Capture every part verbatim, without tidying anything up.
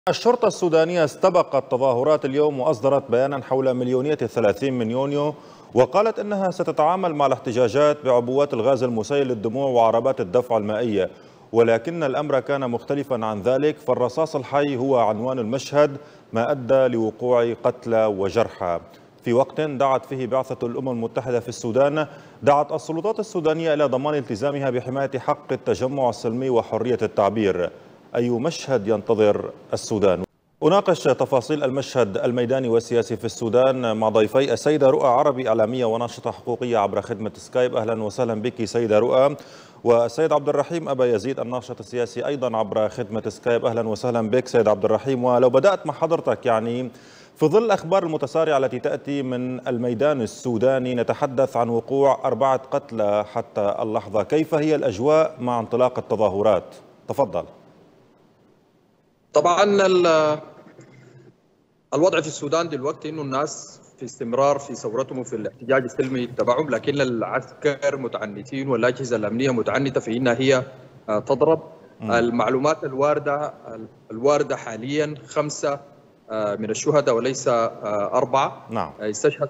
الشرطة السودانية استبقت تظاهرات اليوم وأصدرت بيانا حول مليونية الثلاثين من يونيو، وقالت إنها ستتعامل مع الاحتجاجات بعبوات الغاز المسيل للدموع وعربات الدفع المائية، ولكن الأمر كان مختلفا عن ذلك، فالرصاص الحي هو عنوان المشهد، ما أدى لوقوع قتلى وجرحى في وقت دعت فيه بعثة الأمم المتحدة في السودان. دعت السلطات السودانية إلى ضمان التزامها بحماية حق التجمع السلمي وحرية التعبير. أي مشهد ينتظر السودان؟ أناقش تفاصيل المشهد الميداني والسياسي في السودان مع ضيفي السيدة رؤى عربي، إعلامية وناشطة حقوقية عبر خدمة سكايب. أهلا وسهلا بك سيدة رؤى. والسيد عبد الرحيم أبا يزيد، الناشط السياسي أيضا عبر خدمة سكايب. أهلا وسهلا بك سيد عبد الرحيم. ولو بدأت مع حضرتك، يعني في ظل الأخبار المتسارعة التي تأتي من الميدان السوداني، نتحدث عن وقوع أربعة قتلى حتى اللحظة، كيف هي الأجواء مع انطلاق التظاهرات؟ تفضل. طبعا الوضع في السودان دلوقتي انه الناس في استمرار في ثورتهم وفي الاحتجاج السلمي تبعهم، لكن العسكر متعنتين والاجهزه الامنيه متعنته في انها هي تضرب. م. المعلومات الوارده الوارده حاليا خمسه من الشهداء وليس اربعه. نعم. يستشهد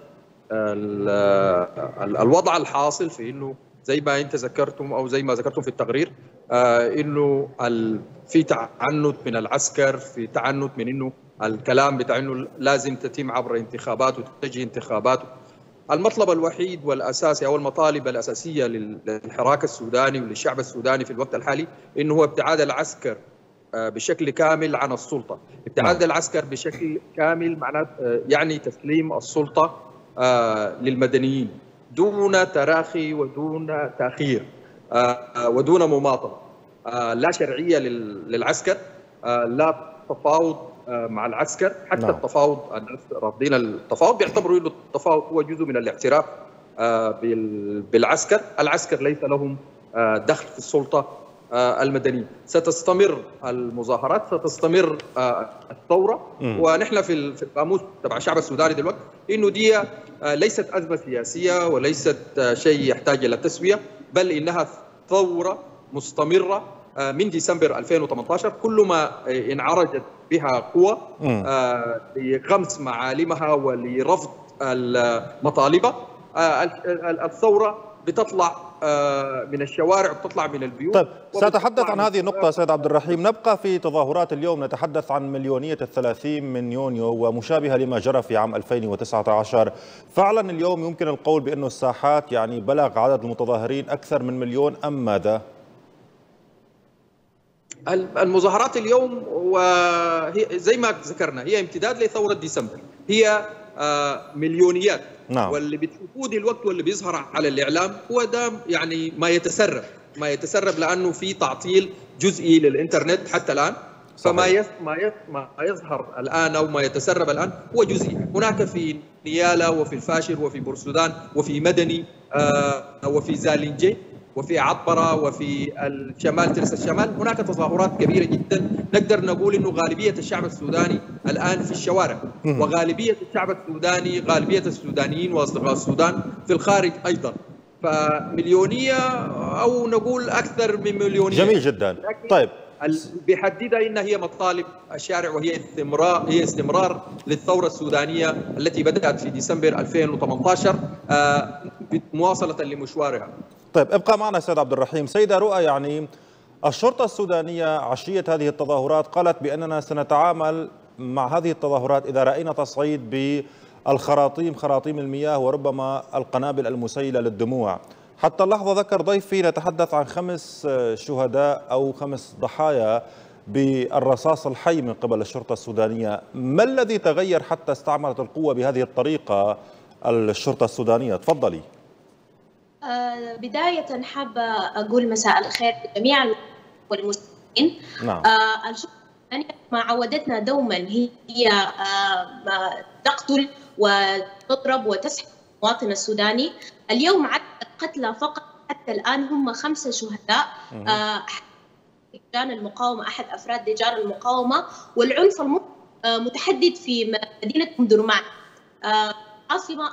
الوضع الحاصل في انه زي ما انت ذكرتم او زي ما ذكرتم في التقرير، آه انه في تعنت من العسكر، في تعنت من انه الكلام بتاع انه لازم تتم عبر انتخابات وتجي انتخابات. المطلب الوحيد والاساسي او المطالب الاساسيه للحراك السوداني وللشعب السوداني في الوقت الحالي انه هو ابتعاد العسكر آه بشكل كامل عن السلطه، ابتعاد العسكر بشكل كامل معناه آه يعني تسليم السلطه آه للمدنيين دون تراخي ودون تأخير ودون مماطلة. لا شرعية للعسكر، لا تفاوض مع العسكر، حتى نعم. التفاوض الناس رافضين التفاوض، بيعتبروا انه التفاوض هو جزء من الاعتراف بالعسكر. العسكر ليس لهم دخل في السلطة المدنية. ستستمر المظاهرات، ستستمر الثورة، م. ونحن في القاموس تبع الشعب السوداني دلوقتي انه دي ليست أزمة سياسية وليست شيء يحتاج إلى تسوية، بل إنها ثورة مستمرة من ديسمبر ألفين وثمانية عشر، كل ما انعرجت بها قوى لغمس معالمها ولرفض مطالبها، الثورة بتطلع من الشوارع وبتطلع من البيوت. طيب، سأتحدث عن هذه النقطة سيد عبد الرحيم. نبقى في تظاهرات اليوم، نتحدث عن مليونية الثلاثين من يونيو ومشابهة لما جرى في عام ألفين وتسعة عشر. فعلا اليوم يمكن القول بأن الساحات يعني بلغ عدد المتظاهرين أكثر من مليون أم ماذا؟ المظاهرات اليوم وهي زي ما ذكرنا هي امتداد لثورة ديسمبر، هي مليونيات. نعم. واللي بتشوفوه دلوقتي واللي بيظهر على الإعلام هو ده يعني ما يتسرب ما يتسرب لأنه في تعطيل جزئي للإنترنت حتى الآن. صحيح. فما يس ما يس ما يظهر الآن أو ما يتسرب الآن هو جزئي. هناك في نيالا وفي الفاشر وفي بورسودان وفي مدني آه وفي زالينجي وفي عطبرة وفي الشمال ترس الشمال هناك تظاهرات كبيرة جدا. نقدر نقول انه غالبية الشعب السوداني الآن في الشوارع، وغالبية الشعب السوداني غالبية السودانيين واصدقاء السودان في الخارج أيضا. فمليونية أو نقول أكثر من مليونية. جميل جدا. طيب، بيحددها إن هي مطالب الشارع، وهي استمرار هي استمرار للثورة السودانية التي بدأت في ديسمبر ألفين وثمانية عشر مواصلة لمشوارها. طيب، ابقى معنا سيد عبد الرحيم. سيدة رؤى، يعني الشرطة السودانية عشية هذه التظاهرات قالت بأننا سنتعامل مع هذه التظاهرات إذا رأينا تصعيد بالخراطيم، خراطيم المياه وربما القنابل المسيلة للدموع. حتى اللحظة ذكر ضيفي نتحدث عن خمس شهداء أو خمس ضحايا بالرصاص الحي من قبل الشرطة السودانية. ما الذي تغير حتى استعملت القوة بهذه الطريقة الشرطة السودانية؟ تفضلي. آه بداية حابة أقول مساء الخير لجميع والمسلمين. نعم. آه الشرطة السودانية ما عودتنا دوما هي آه تقتل وتضرب وتسحب المواطن السوداني. اليوم عدد القتلى فقط حتى الآن هم خمسة شهداء. آه لجان المقاومة، أحد أفراد لجان المقاومة، والعنف المتحدد في مدينة أم درمان آه عاصمة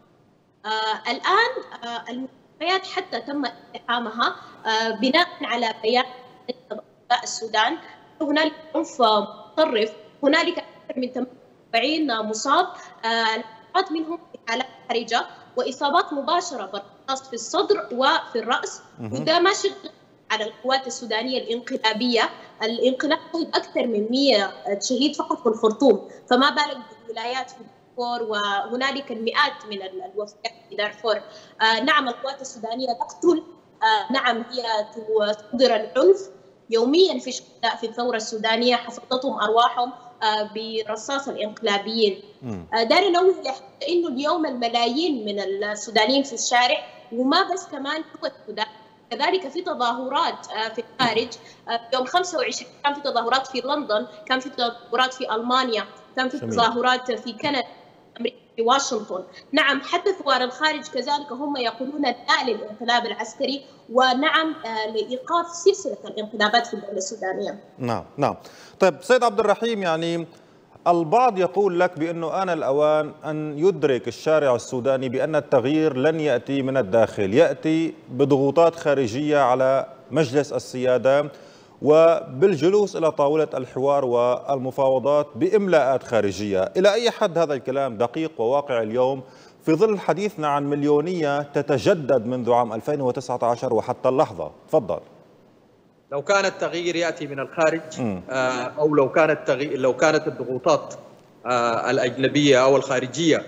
آه الآن آه المستشفيات حتى تم اقتحامها آه بناء على بيان السودان. هنالك عنف متطرف هنالك أكثر من ثمانية وأربعين مصاب، العدد منهم في حالات حرجة وإصابات مباشرة بالرصاص في الصدر وفي الرأس، وده ما شغل على القوات السودانية الانقلابية. الانقلاب شهد أكثر من مئة شهيد فقط في الخرطوم، فما بالك بالولايات في دارفور، وهنالك المئات من الوفيات في دارفور. آه نعم القوات السودانية تقتل، آه نعم هي تصدر العنف يوميا في شهداء في الثورة السودانية حفظتهم أرواحهم آه برصاص الانقلابيين. آه داري نوه إنه اليوم الملايين من السودانيين في الشارع، وما بس كمان هو السودان، كذلك في تظاهرات في الخارج. يوم خمسة وعشرين كان في تظاهرات في لندن، كان في تظاهرات في ألمانيا، كان في تظاهرات في كندا، في واشنطن. نعم حتى ثوار الخارج كذلك هم يقولون لا للانقلاب العسكري، ونعم لإيقاف سلسلة الانقلابات في الدولة السودانية. نعم نعم. طيب سيد عبد الرحيم، يعني البعض يقول لك بأنه آن الأوان أن يدرك الشارع السوداني بأن التغيير لن يأتي من الداخل، يأتي بضغوطات خارجية على مجلس السيادة وبالجلوس إلى طاولة الحوار والمفاوضات بإملاءات خارجية. إلى أي حد هذا الكلام دقيق وواقع اليوم في ظل حديثنا عن مليونية تتجدد منذ عام ألفين وتسعة عشر وحتى اللحظة؟ تفضل. لو كان التغيير ياتي من الخارج او لو كانت التغيير لو كانت الضغوطات الاجنبيه او الخارجيه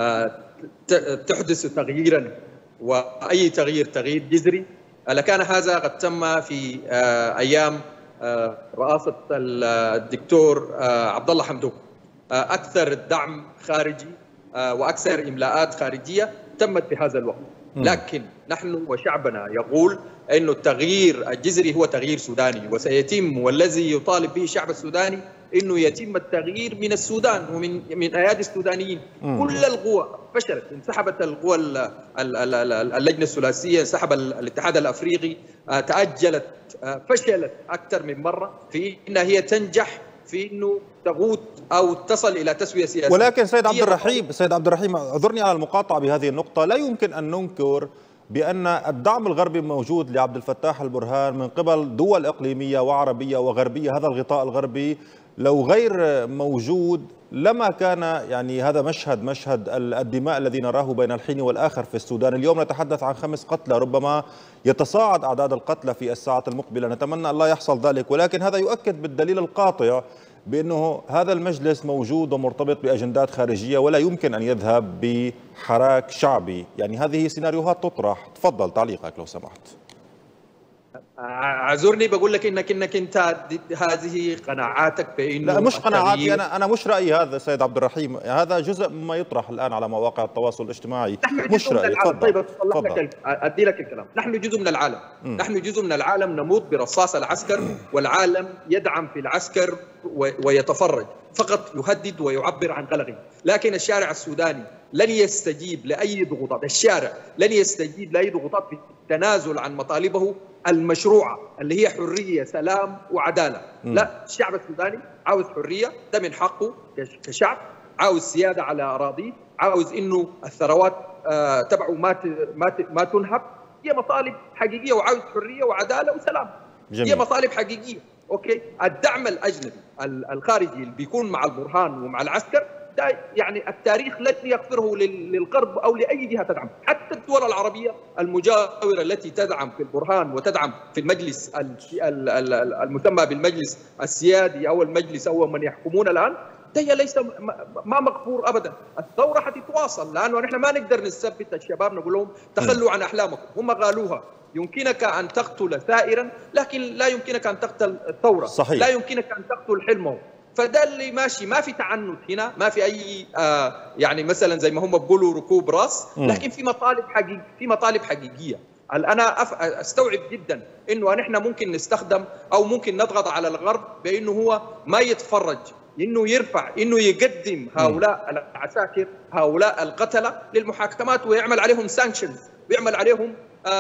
تحدث تغييرا، واي تغيير تغيير جذري، لكان هذا قد تم في ايام رئاسه الدكتور عبد الله حمدوك. اكثر دعم خارجي واكثر املاءات خارجيه تمت في هذا الوقت، لكن نحن وشعبنا يقول أن التغيير الجذري هو تغيير سوداني وسيتم، والذي يطالب به الشعب السوداني أنه يتم التغيير من السودان ومن من أيادي السودانيين. مم. كل القوى فشلت، انسحبت القوى اللجنة الثلاثية، انسحب الاتحاد الأفريقي، تأجلت، فشلت أكثر من مرة في أنها هي تنجح في انه تغوت او تصل الى تسويه سياسيه. ولكن سيد عبد الرحيم سيد عبد الرحيم اعذرني على المقاطعه بهذه النقطه، لا يمكن ان ننكر بان الدعم الغربي موجود لعبد الفتاح البرهان من قبل دول اقليميه وعربيه وغربيه. هذا الغطاء الغربي لو غير موجود لما كان يعني هذا مشهد مشهد الدماء الذي نراه بين الحين والآخر في السودان. اليوم نتحدث عن خمس قتلى، ربما يتصاعد أعداد القتلى في الساعات المقبلة، نتمنى الله يحصل ذلك، ولكن هذا يؤكد بالدليل القاطع بأنه هذا المجلس موجود ومرتبط بأجندات خارجية ولا يمكن أن يذهب بحراك شعبي. يعني هذه سيناريوهات تطرح. تفضل تعليقك لو سمحت. اعذرني بقول لك انك انك انت هذه قناعاتك بانه لا مش قناعاتي، انا انا مش رايي هذا سيد عبد الرحيم، هذا جزء مما يطرح الان على مواقع التواصل الاجتماعي، مش رايي. تفضل. طيب لك ادي لك الكلام. نحن جزء من العالم، م. نحن جزء من العالم، نموت برصاص العسكر والعالم يدعم في العسكر ويتفرج، فقط يهدد ويعبر عن قلقه، لكن الشارع السوداني لن يستجيب لاي ضغوطات، الشارع لن يستجيب لاي ضغوطات في التنازل عن مطالبه المشروعه اللي هي حريه، سلام وعداله. م. لا، الشعب السوداني عاوز حريه، ده من حقه كشعب، عاوز سياده على اراضيه، عاوز انه الثروات آه تبعه ما ما ما تنهب. هي مطالب حقيقيه، وعاوز حريه وعداله وسلام. جميل. هي مطالب حقيقيه. اوكي، الدعم الاجنبي الخارجي اللي بيكون مع البرهان ومع العسكر ده يعني التاريخ لن يغفره للغرب او لاي جهه تدعم، حتى الدول العربيه المجاوره التي تدعم في البرهان وتدعم في المجلس المسمى بالمجلس السيادي او المجلس او من يحكمون الان، ده ليس ما مغفور ابدا. الثوره حتتواصل، لانه نحن ما نقدر نثبت الشباب نقول لهم تخلوا عن احلامكم، هم قالوها. يمكنك ان تقتل ثائرا لكن لا يمكنك ان تقتل الثوره. صحيح. لا يمكنك ان تقتل حلمه. فده اللي ماشي، ما في تعنت هنا، ما في اي آه يعني مثلا زي ما هم بيقولوا ركوب راس، لكن في مطالب حقيقيه، في مطالب حقيقيه. انا استوعب جدا انه نحن ممكن نستخدم او ممكن نضغط على الغرب بانه هو ما يتفرج، انه يرفع، انه يقدم هؤلاء العساكر، هؤلاء القتله للمحاكمات ويعمل عليهم سانكشنز، ويعمل عليهم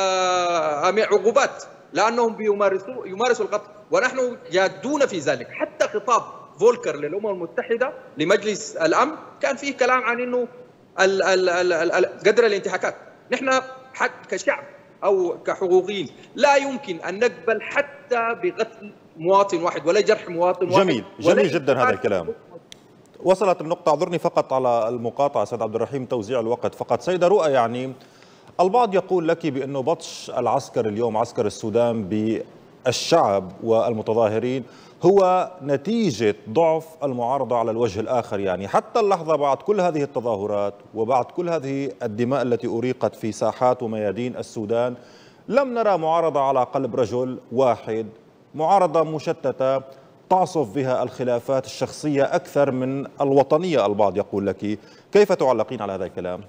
آه عقوبات لانهم بيمارسوا يمارسوا القتل، ونحن جادون في ذلك. حتى خطاب فولكر للامم المتحده لمجلس الامن كان فيه كلام عن انه ال ال ال قدر الانتهاكات. نحن كشعب او كحقوقيين لا يمكن ان نقبل حتى بقتل مواطن واحد ولا جرح مواطن واحد. جميل جميل جدا هذا الكلام. وصلت النقطة، اعذرني فقط على المقاطعة سيد عبد الرحيم، توزيع الوقت فقط. سيدة رؤى، يعني البعض يقول لك بأنه بطش العسكر اليوم، عسكر السودان، بالشعب والمتظاهرين هو نتيجة ضعف المعارضة على الوجه الآخر. يعني حتى اللحظة بعد كل هذه التظاهرات وبعد كل هذه الدماء التي أريقت في ساحات وميادين السودان لم نرى معارضة على قلب رجل واحد، معارضة مشتتة تعصف بها الخلافات الشخصية أكثر من الوطنية. البعض يقول لك، كيف تعلقين على هذا الكلام؟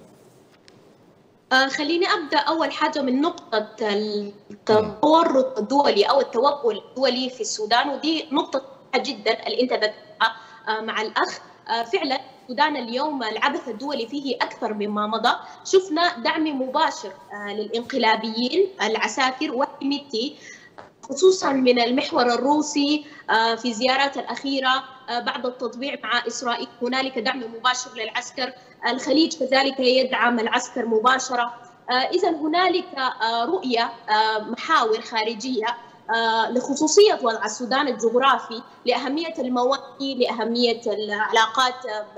آه خليني أبدأ أول حاجة من نقطة التورط الدولي أو التوغل الدولي في السودان، ودي نقطة جدا اللي أنت ذكرتها آه مع الأخ. آه فعلا السودان اليوم العبث الدولي فيه أكثر مما مضى. شفنا دعم مباشر آه للإنقلابيين العساكر وحميتي، خصوصا من المحور الروسي في زيارات الأخيرة بعد التطبيع مع إسرائيل. هنالك دعم مباشر للعسكر، الخليج كذلك يدعم العسكر مباشرة. إذا هنالك رؤية محاور خارجية لخصوصية وضع السودان الجغرافي، لأهمية الموانئ، لأهمية العلاقات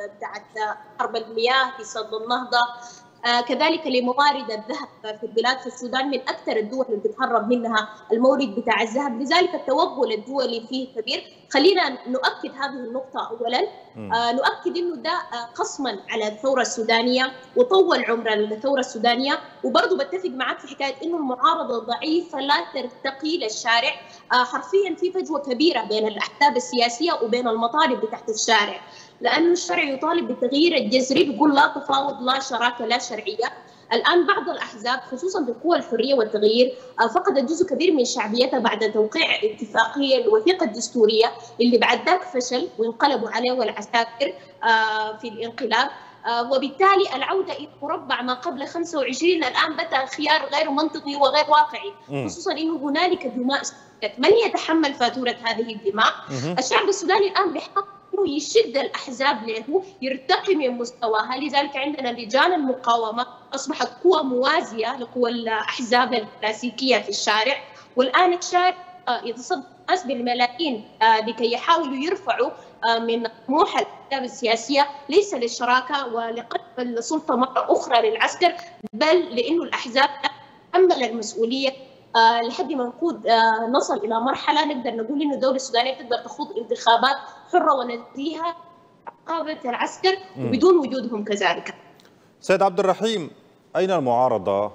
بتاعت حرب المياه في سد النهضة، آه كذلك لموارد الذهب في البلاد. في السودان من أكثر الدول اللي بتهرب منها المورد بتاع الذهب، لذلك التوغل الدولي فيه كبير. خلينا نؤكد هذه النقطة أولا. آه نؤكد إنه ده آه قصما على الثورة السودانية وطول عمر الثورة السودانية. وبرضه بتفق معك في حكاية إنه المعارضة ضعيفة لا ترتقي للشارع. آه حرفيا في فجوة كبيرة بين الأحزاب السياسية وبين المطالب بتاعت الشارع، لأن الشرع يطالب بالتغيير الجذري، بيقول لا تفاوض لا شراكة لا شرعية. الآن بعض الأحزاب خصوصا بقوى الحرية والتغيير فقدت جزء كبير من شعبيتها بعد توقيع اتفاقية الوثيقة الدستورية اللي بعد ذاك فشل وانقلبوا عليه والعساكر في الانقلاب. وبالتالي العودة إلى مربع ما قبل خمسة وعشرين الآن بدا خيار غير منطقي وغير واقعي، خصوصا أنه هنالك دماء سفكت. من يتحمل فاتورة هذه الدماء؟ الشعب السوداني الآن بيحاول يشد الأحزاب له يرتقي من مستواها. لذلك عندنا لجان المقاومة أصبحت قوة موازية لقوى الأحزاب الكلاسيكية في الشارع، والآن الشارع يتصدى الناس بالملايين لكي يحاولوا يرفعوا من طموح الأحزاب السياسية ليس للشراكة ولقلب السلطة مرة أخرى للعسكر، بل لأنه الأحزاب تحمل المسؤولية آه لحد ما نقود آه نصل إلى مرحلة نقدر نقول إنه الدولة السودانية تقدر تخوض انتخابات حرة ونزيهة عقابة العسكر وبدون وجودهم كذلك. سيد عبد الرحيم، أين المعارضة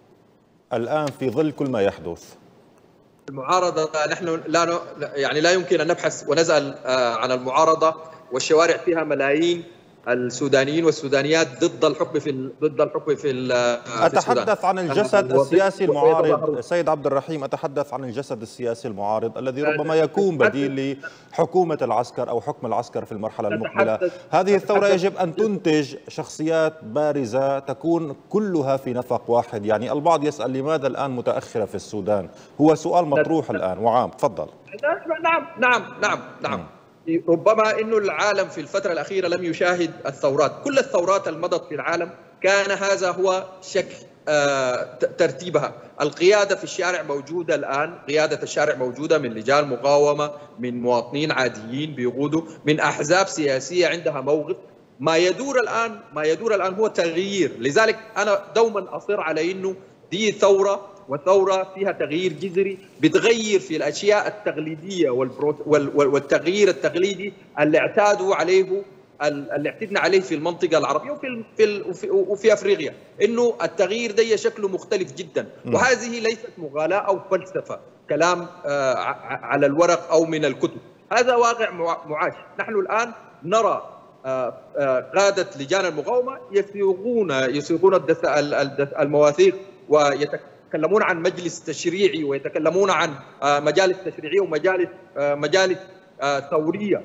الآن في ظل كل ما يحدث؟ المعارضة نحن لا يعني لا يمكن أن نبحث ونسأل آه عن المعارضة والشوارع فيها ملايين السودانيين والسودانيات ضد الحكم في ضد الحكم في أتحدث عن الجسد السياسي المعارض سيد عبد الرحيم، أتحدث عن الجسد السياسي المعارض الذي ربما يكون بديل لحكومة العسكر أو حكم العسكر في المرحلة المقبلة. هذه الثورة يجب أن تنتج شخصيات بارزة تكون كلها في نفق واحد. يعني البعض يسأل لماذا الآن متأخرة في السودان؟ هو سؤال مطروح الآن وعام. تفضل. نعم نعم نعم نعم ربما أنه العالم في الفترة الأخيرة لم يشاهد الثورات. كل الثورات المضت في العالم كان هذا هو شكل آه ترتيبها. القيادة في الشارع موجودة الآن، قيادة الشارع موجودة من لجان مقاومة، من مواطنين عاديين بيقودوا، من أحزاب سياسية عندها موقف. ما يدور الآن ما يدور الآن هو تغيير. لذلك أنا دوما أصر على أنه دي ثورة، وثورة فيها تغيير جذري بتغير في الأشياء التقليدية والتغيير التقليدي اللي اعتادوا عليه اللي اعتدنا عليه في المنطقة العربية وفي في وفي أفريقيا، إنه التغيير ده شكله مختلف جدا. وهذه ليست مغالاة أو فلسفة كلام على الورق أو من الكتب، هذا واقع معاش. نحن الآن نرى قادة لجان المقاومة يسوقون يسوقون المواثيق ويتكلمون عن مجلس تشريعي ويتكلمون عن مجالس تشريعية ومجالس مجالس ثورية،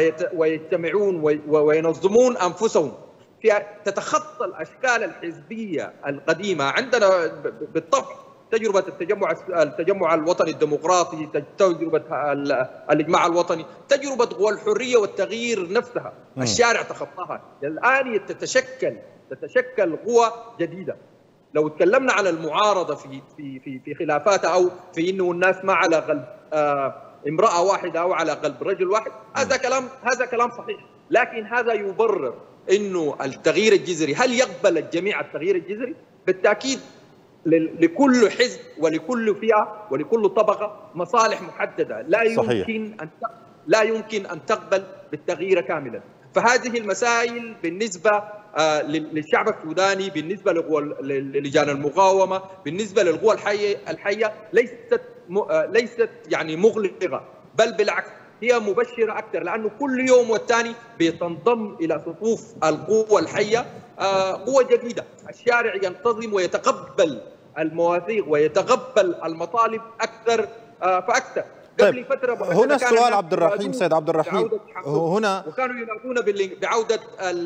ويجتمعون وينظمون أنفسهم في تتخطى الأشكال الحزبية القديمة. عندنا بالطبع تجربة التجمع التجمع الوطني الديمقراطي، تجربة الإجماع الوطني، تجربة قوى الحرية والتغيير نفسها. الشارع تخطاها. الآن تتشكل تتشكل قوى جديدة. لو تكلمنا على المعارضة في في في في خلافاتها أو في إنه الناس ما على قلب آه امرأة واحدة أو على قلب رجل واحد، هذا كلام هذا كلام صحيح، لكن هذا يبرر إنه التغيير الجذري، هل يقبل الجميع التغيير الجذري؟ بالتأكيد لكل حزب ولكل فئة ولكل طبقة مصالح محددة، لا يمكن أن لا يمكن أن تقبل بالتغيير كاملا. فهذه المسائل بالنسبة للشعب السوداني، بالنسبة للجان المقاومة، بالنسبة للقوى الحية الحية ليست ليست يعني مغلقة، بل بالعكس هي مبشرة أكثر، لأنه كل يوم والثاني بتنضم إلى صفوف القوى الحية قوة جديدة. الشارع ينتظم ويتقبل المواثيق ويتقبل المطالب أكثر فأكثر. طيب هنا السؤال عبد الرحيم، سيد عبد الرحيم، هنا وكانوا ينادون بعودة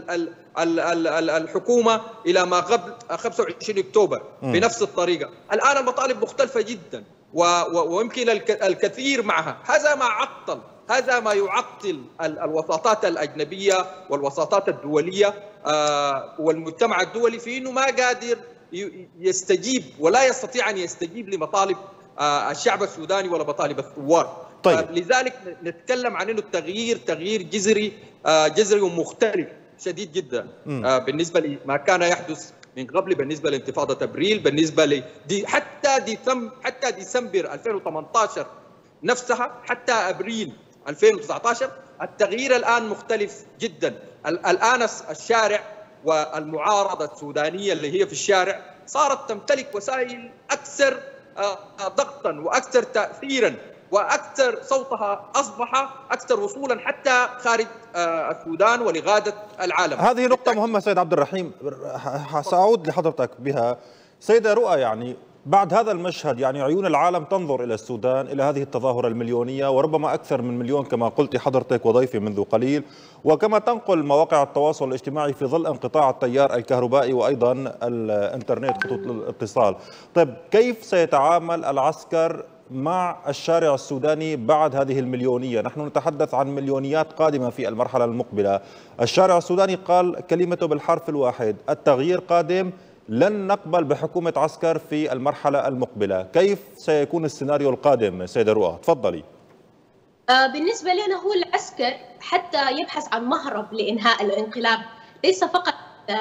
الحكومة إلى ما قبل خمسة وعشرين أكتوبر بنفس الطريقة. الآن المطالب مختلفة جدا ويمكن الكثير معها. هذا ما عطل هذا ما يعطل الوساطات الأجنبية والوساطات الدولية والمجتمع الدولي في أنه ما قادر يستجيب ولا يستطيع أن يستجيب لمطالب الشعب السوداني ولا مطالب الثوار. طيب. لذلك نتكلم عن انه التغيير تغيير جذري جذري ومختلف شديد جدا م. بالنسبه لما كان يحدث من قبل، بالنسبه لانتفاضه ابريل، بالنسبه ل دي حتى ديسمبر حتى ديسمبر ألفين وثمانية عشر نفسها، حتى ابريل ألفين وتسعة عشر. التغيير الان مختلف جدا. الان الشارع والمعارضه السودانيه اللي هي في الشارع صارت تمتلك وسائل اكثر ضغطا واكثر تاثيرا، واكثر صوتها اصبح اكثر وصولا حتى خارج السودان ولغاده العالم. هذه نقطة مهمة سيد عبد الرحيم، سأعود لحضرتك بها. سيدة رؤى، يعني بعد هذا المشهد يعني عيون العالم تنظر إلى السودان، إلى هذه التظاهرة المليونية وربما أكثر من مليون كما قلت حضرتك وضيفي منذ قليل، وكما تنقل مواقع التواصل الاجتماعي في ظل انقطاع التيار الكهربائي وأيضا الإنترنت خطوط الاتصال. طيب كيف سيتعامل العسكر مع الشارع السوداني بعد هذه المليونية؟ نحن نتحدث عن مليونيات قادمة في المرحلة المقبلة. الشارع السوداني قال كلمته بالحرف الواحد: التغيير قادم، لن نقبل بحكومة عسكر في المرحلة المقبلة. كيف سيكون السيناريو القادم سيدة رؤى؟ تفضلي. بالنسبة لنا هو العسكر حتى يبحث عن مهرب لإنهاء الانقلاب، ليس فقط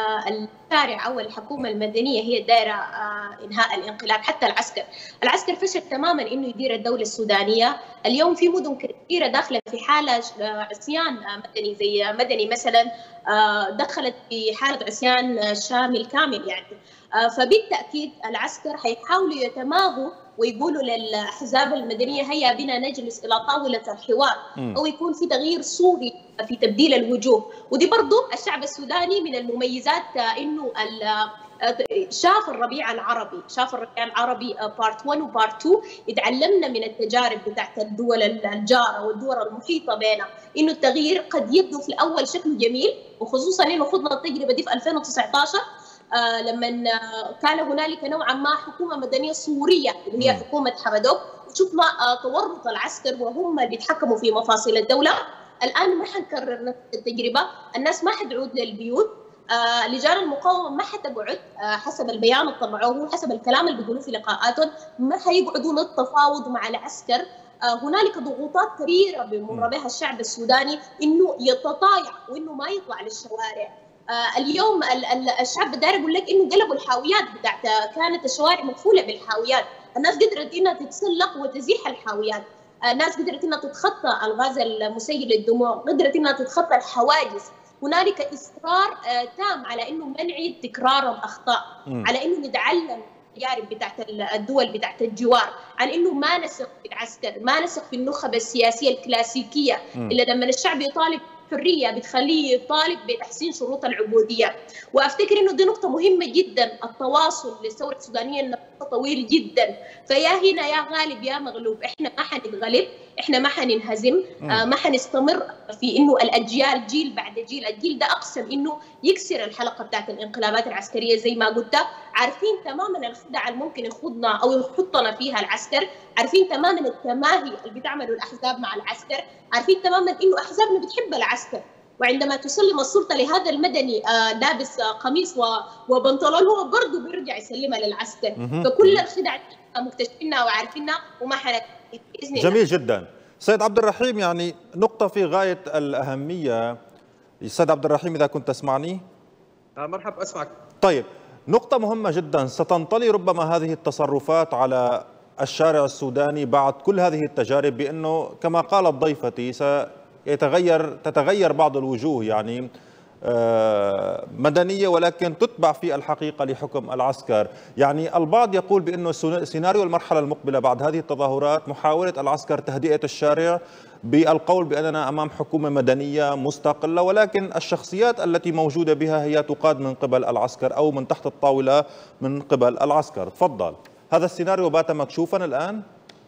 الشارع أو الحكومة المدنية هي دائرة إنهاء الانقلاب، حتى العسكر. العسكر فشل تماما إنه يدير الدولة السودانية. اليوم في مدن كثيرة داخلة في حالة عصيان مدني، زي مدني مثلا دخلت في حالة عصيان شامل كامل يعني. فبالتأكيد العسكر حيحاولوا يتماهوا ويقولوا للأحزاب المدنية هيا بنا نجلس إلى طاولة الحوار، أو يكون في تغيير صوري في تبديل الوجوه. ودي برضو الشعب السوداني من المميزات إنه شاف الربيع العربي، شاف الربيع العربي بارت واحد وبارت اثنين، يتعلمنا من التجارب بتاعت الدول الجارة والدول المحيطة بنا إنه التغيير قد يبدو في الأول شكله جميل، وخصوصا إنه خضنا التجربة دي في ألفين وتسعة عشر آه لما كان هنالك نوعا ما حكومة مدنية صورية اللي هي حكومة حمدوك، وشفنا آه تورط العسكر وهم اللي بيتحكموا في مفاصل الدولة. الآن ما حنكرر نفس التجربة، الناس ما حتعود للبيوت، آه لجان المقاومة ما حتقعد آه حسب البيان اللي طلعوه، حسب الكلام اللي بيقولوه في لقاءاتهم، ما حيقعدوا للتفاوض مع العسكر. آه هنالك ضغوطات كبيرة بمر بها الشعب السوداني إنه يتطايع وإنه ما يطلع للشوارع. آه اليوم الشعب داير يقول لك انه قلبوا الحاويات بتاعت، كانت الشوارع مقفوله بالحاويات، الناس قدرت انها تتسلق وتزيح الحاويات، الناس قدرت انها تتخطى الغاز المسيل للدموع، قدرت انها تتخطى الحواجز. هنالك اصرار آه تام على انه منع تكرار الاخطاء، م. على انه نتعلم التجارب بتاعت الدول بتاعت الجوار، عن انه ما نثق في العسكر، ما نثق في النخب السياسيه الكلاسيكيه، م. الا لما الشعب يطالب حرية بتخليه يطالب بتحسين شروط العبودية. وأفتكر إنه دي نقطة مهمة جدا، التواصل للثورة السودانية نقطة طويل جدا. فيا هنا يا غالب يا مغلوب، إحنا ما حنتغلب، إحنا ما حننهزم، آه ما حنستمر في إنه الأجيال جيل بعد جيل، الجيل ده أقسم إنه يكسر الحلقة بتاعت الانقلابات العسكرية زي ما قلت. عارفين تماما الخدعة اللي ممكن يخوضنا أو يحطنا فيها العسكر، عارفين تماما التماهي اللي بتعمله الأحزاب مع العسكر، عارفين تماما إنه أحزابنا بتحب العسكر، وعندما تسلم السلطة لهذا المدني آه لابس آه قميص وبنطلون، هو برضه بيرجع يسلمها للعسكر. فكل الخدع مكتشفينها وعارفينها وما حنك بإذن الله. جميل جدا. سيد عبد الرحيم، يعني نقطة في غاية الأهمية. سيد عبد الرحيم إذا كنت تسمعني. مرحبا، أسمعك. طيب، نقطة مهمة جدا، ستنطلي ربما هذه التصرفات على الشارع السوداني بعد كل هذه التجارب، بأنه كما قالت ضيفتي سيتغير تتغير بعض الوجوه، يعني مدنية ولكن تتبع في الحقيقة لحكم العسكر. يعني البعض يقول بأنه سيناريو المرحلة المقبلة بعد هذه التظاهرات محاولة العسكر تهدئة الشارع بالقول بأننا أمام حكومة مدنية مستقلة، ولكن الشخصيات التي موجودة بها هي تقاد من قبل العسكر أو من تحت الطاولة من قبل العسكر. تفضل. هذا السيناريو بات مكشوفا الآن؟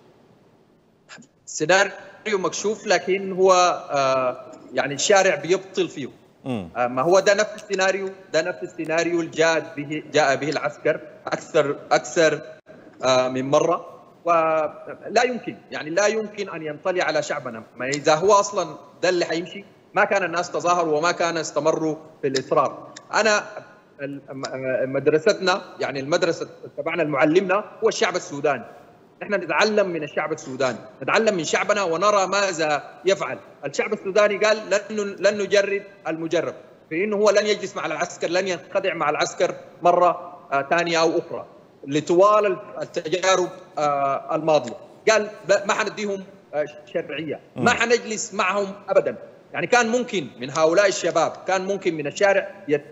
سيناريو مكشوف، لكن هو آه يعني الشارع بيبطل فيه. آه ما هو ده نفس السيناريو ده نفس السيناريو اللي جاء به جاء به العسكر أكثر أكثر آه من مرة، ولا يمكن يعني لا يمكن أن ينطلي على شعبنا. ما إذا هو أصلا ده اللي حيمشي ما كان الناس تظاهروا وما كان استمروا في الإصرار. أنا مدرستنا يعني المدرسة تبعنا المعلمنا هو الشعب السوداني. نحن نتعلم من الشعب السوداني، نتعلم من شعبنا ونرى ماذا يفعل. الشعب السوداني قال لن لن نجرب المجرب، في انه هو لن يجلس مع العسكر، لن ينخدع مع العسكر مرة ثانية أو أخرى لطوال التجارب الماضية. قال ما حنديهم شرعية، ما حنجلس معهم أبدا. يعني كان ممكن من هؤلاء الشباب، كان ممكن من الشارع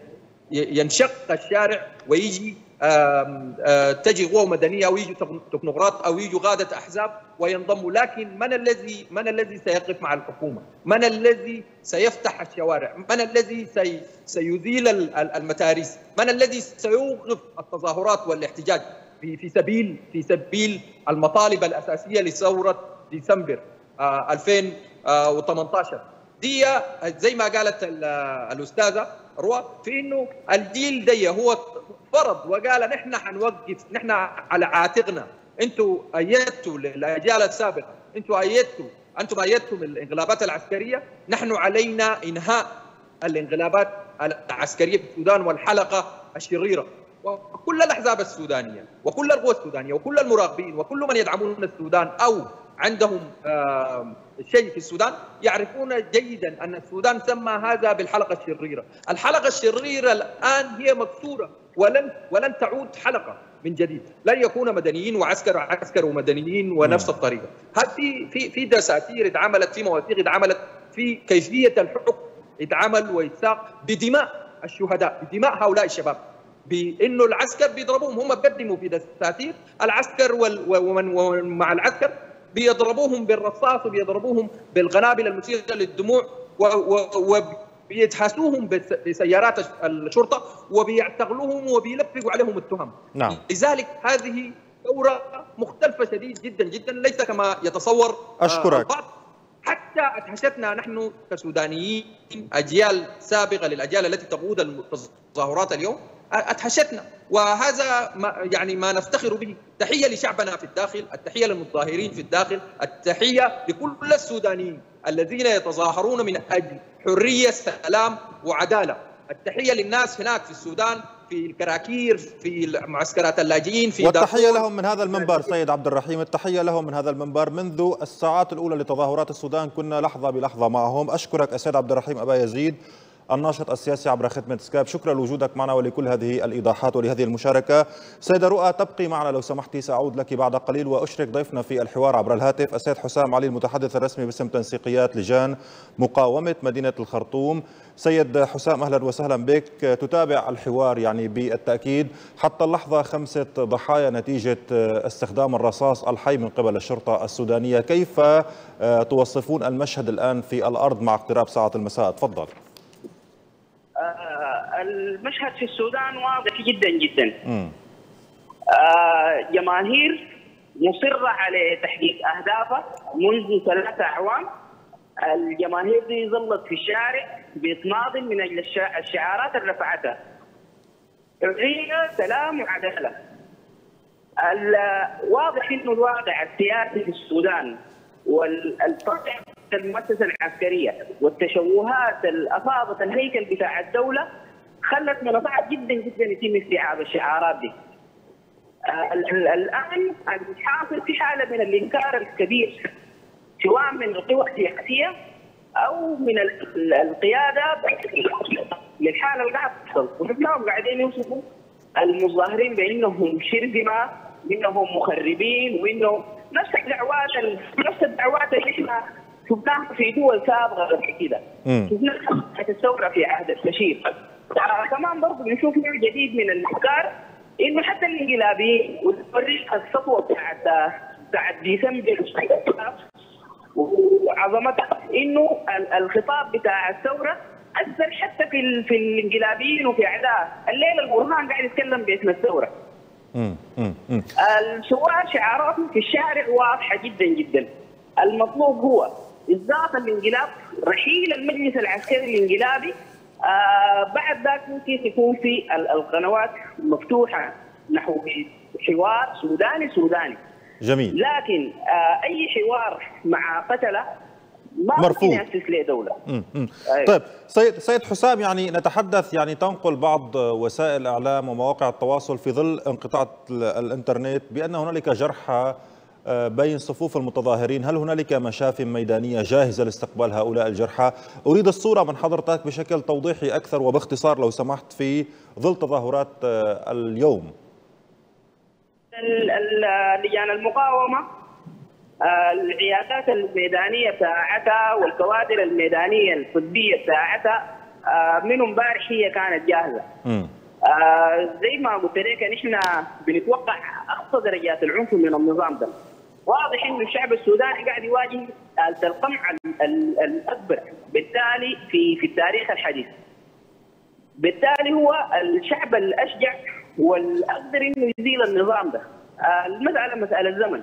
ينشق الشارع ويجي آم آم تجي قوة مدنية أو يجي تكنوقراط أو يجي غادة أحزاب وينضموا، لكن من الذي من الذي سيقف مع الحكومة؟ من الذي سيفتح الشوارع؟ من الذي سي سيزيل المتاريس؟ من الذي سيوقف التظاهرات والاحتجاج في في سبيل في سبيل المطالب الأساسية لثورة ديسمبر آه ألفين وثمانية عشر؟ دي زي ما قالت الأستاذة روى، في إنه الجيل دي هو فرض وقال نحن حنوقف، نحن على عاتقنا. انتم ايدتوا الاجيال السابقه، انتم ايدتوا انتم ايدتم الانقلابات العسكريه، نحن علينا انهاء الانقلابات العسكريه في السودان والحلقه الشريره. وكل الاحزاب السودانيه وكل القوى السودانيه وكل المراقبين وكل من يدعمون السودان او عندهم شيء في السودان يعرفون جيدا أن السودان سمى هذا بالحلقة الشريرة. الحلقة الشريرة الآن هي مكسورة ولن ولن تعود حلقة من جديد. لن يكون مدنيين وعسكر عسكر ومدنيين ونفس الطريقة. هذه في في دساتير اتعملت، في مواثيق اتعملت، في كيفية الحكم اتعمل ويتساق بدماء الشهداء، بدماء هؤلاء الشباب، بأنه العسكر بيضربوهم. هم بيقدموا في دساتير العسكر ومن مع العسكر بيضربوهم بالرصاص وبيضربوهم بالقنابل المثيرة للدموع وبيدحسوهم بسيارات الشرطة وبيعتقلوهم وبيلفقوا عليهم التهم. نعم. لذلك هذه ثورة مختلفة شديد جدا جدا، ليس كما يتصور أشكرك. البعض. حتى أدهشتنا نحن كسودانيين أجيال سابقة للأجيال التي تقود التظاهرات اليوم، أدهشتنا، وهذا ما يعني ما نفتخر به. تحية لشعبنا في الداخل، التحية للمتظاهرين في الداخل، التحية لكل السودانيين الذين يتظاهرون من أجل حرية، سلام وعدالة. التحية للناس هناك في السودان، في الكراكير، في معسكرات اللاجئين، في والتحية لهم من هذا المنبر. سيد عبد الرحيم، التحية لهم من هذا المنبر. منذ الساعات الأولى لتظاهرات السودان كنا لحظة بلحظة معهم. أشكرك السيد عبد الرحيم أبا يزيد، الناشط السياسي عبر خدمة سكايب. شكرا لوجودك معنا ولكل هذه الإيضاحات ولهذه المشاركة. سيدة رؤى تبقي معنا لو سمحتي، سأعود لك بعد قليل وأشرك ضيفنا في الحوار عبر الهاتف السيد حسام علي المتحدث الرسمي باسم تنسيقيات لجان مقاومة مدينة الخرطوم. سيد حسام أهلا وسهلا بك. تتابع الحوار يعني بالتأكيد. حتى اللحظة خمسة ضحايا نتيجة استخدام الرصاص الحي من قبل الشرطة السودانية. كيف توصفون المشهد الآن في الأرض مع اقتراب ساعة المساء؟ تفضل. المشهد في السودان واضح جدا جدا. آه جماهير مصرة على تحقيق أهدافها منذ ثلاثة أعوام. الجماهير دي ظلت في الشارع بتناضل من أجل الشعارات اللي رفعتها: حرية، سلام وعدالة. واضح إنه الواقع السياسي في السودان والطبع المؤسسة العسكرية والتشوهات اللي أفاضت الهيكل بتاع الدولة خلت من صعب جدا جدا يتم استيعاب الشعارات دي. الآن الحاصل في حالة من الإنكار الكبير سواء من القوى السياسيه او من القياده للحاله اللي قاعده تحصل. وشفناهم قاعدين يوصفوا المظاهرين بانهم شرذمه، انهم مخربين، وانه نفس الدعوات نفس الدعوات اللي احنا شفناها في دول سابقه قبل كده. شفناها في الثوره في عهد البشير. كمان برضه بنشوف نوع جديد من الافكار، انه حتى الانقلابيين وتوريك السطوه بتاعت بتاعت ديسمبر وعظمتها، انه الخطاب بتاع الثوره اثر حتى في في الانقلابيين وفي اعداء. الليله البرهان قاعد يتكلم باسم الثوره. الثوار شعاراتهم في الشارع واضحه جدا جدا. المطلوب هو اصدار الانقلاب، رحيل المجلس العسكري الانقلابي. آه بعد ذاك ممكن يكون في القنوات مفتوحه نحو حوار سوداني سوداني. جميل. لكن آه اي حوار مع قتله ما مرفوض ممكن يأسس له دوله. مم. مم. طيب سيد سيد حسام، يعني نتحدث، يعني تنقل بعض وسائل الاعلام ومواقع التواصل في ظل انقطاع الانترنت بان هنالك جرحى بين صفوف المتظاهرين. هل هنالك مشافي ميدانيه جاهزه لاستقبال هؤلاء الجرحى؟ اريد الصوره من حضرتك بشكل توضيحي اكثر وباختصار لو سمحت في ظل تظاهرات اليوم. لجان المقاومه العيادات الميدانيه بتاعتها والكوادر الميدانيه الطبيه بتاعتها من امبارح هي كانت جاهزه. آه زي ما قلت لك نحن بنتوقع اقصى درجات العنف من النظام ده. واضح انه الشعب السوداني قاعد يواجه القمع الاكبر بالتالي في في التاريخ الحديث. بالتالي هو الشعب الاشجع والاقدر انه يزيل النظام ده. آه المساله مساله زمن.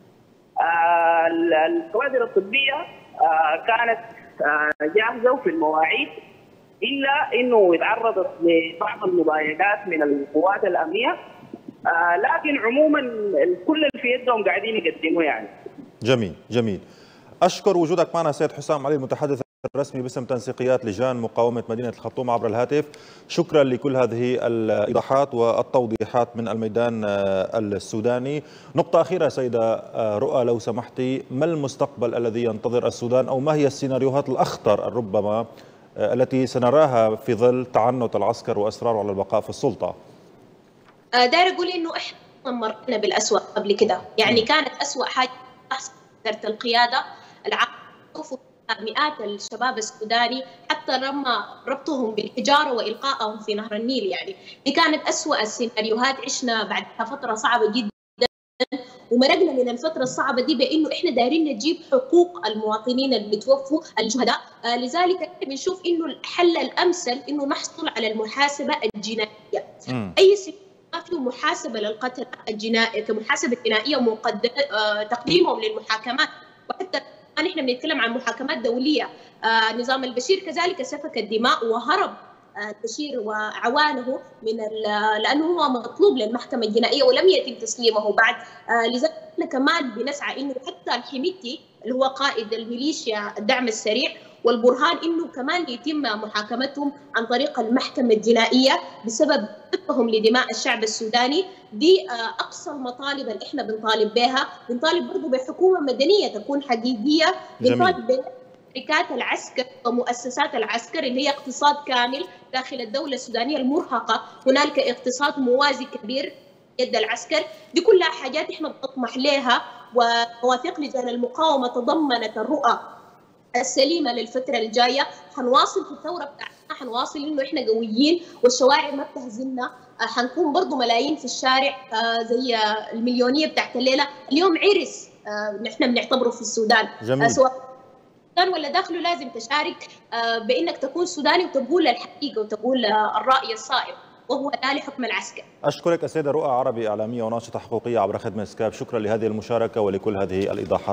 آه الكوادر الطبيه آه كانت آه جاهزه وفي المواعيد، الا انه تعرضت لبعض المضايقات من القوات الامنيه. آه لكن عموما كل اللي في يدهم قاعدين يقدموا يعني. جميل جميل. اشكر وجودك معنا سيد حسام علي، المتحدث الرسمي باسم تنسيقيات لجان مقاومه مدينه الخرطوم عبر الهاتف. شكرا لكل هذه الايضاحات والتوضيحات من الميدان السوداني. نقطه اخيره سيده رؤى لو سمحتي، ما المستقبل الذي ينتظر السودان، او ما هي السيناريوهات الاخطر ربما التي سنراها في ظل تعنت العسكر واصراره على البقاء في السلطه؟ داير اقول انه احنا مرينا بالاسوء قبل كده، يعني كانت اسوء حاجه تحصل القياده العامه، مئات الشباب السوداني حتى لما ربطهم بالحجاره والقائهم في نهر النيل. يعني دي كانت اسوء السيناريوهات. عشنا بعدها فتره صعبه جدا ومرقنا من الفترة الصعبة دي بأنه إحنا دايرين نجيب حقوق المواطنين اللي توفوا الشهداء. آه لذلك إحنا بنشوف إنه الحل الأمثل إنه نحصل على المحاسبة الجنائية. م. أي ما فيه محاسبة للقتل الجنائي كمحاسبة جنائية ومقدم آه تقديمهم للمحاكمات. وحتى نحن بنتكلم عن محاكمات دولية. آه نظام البشير كذلك سفك الدماء وهرب البشير وعوانه من لانه هو مطلوب للمحكمه الجنائيه ولم يتم تسليمه بعد. آه لذلك كمان بنسعى انه حتى الحميدتي اللي هو قائد الميليشيا الدعم السريع والبرهان انه كمان يتم محاكمتهم عن طريق المحكمه الجنائيه بسبب حبهم لدماء الشعب السوداني. دي آه اقصى المطالب اللي احنا بنطالب بها. بنطالب برضه بحكومه مدنيه تكون حقيقيه. بنطالب شركات العسكر ومؤسسات العسكر اللي هي اقتصاد كامل داخل الدولة السودانية المرهقة. هنالك اقتصاد موازي كبير يد العسكر. دي كلها حاجات احنا بنطمح لها، ومواثيق لجان المقاومة تضمنت الرؤى السليمة للفترة الجاية. حنواصل في الثورة بتاعتنا، حنواصل انه احنا قويين والشوارع ما بتهزمنا. حنكون برضو ملايين في الشارع زي المليونية بتاعت الليلة. اليوم عرس نحن بنعتبره في السودان. جميل. سواء ولا داخله لازم تشارك بانك تكون سوداني وتقول الحقيقه وتقول الراي الصائب وهو لا لحكم العسكر. اشكرك السيده رؤى عربي، اعلاميه وناشطه حقوقيه عبر خدمه سكايب. شكرا لهذه المشاركه ولكل هذه الايضاحات.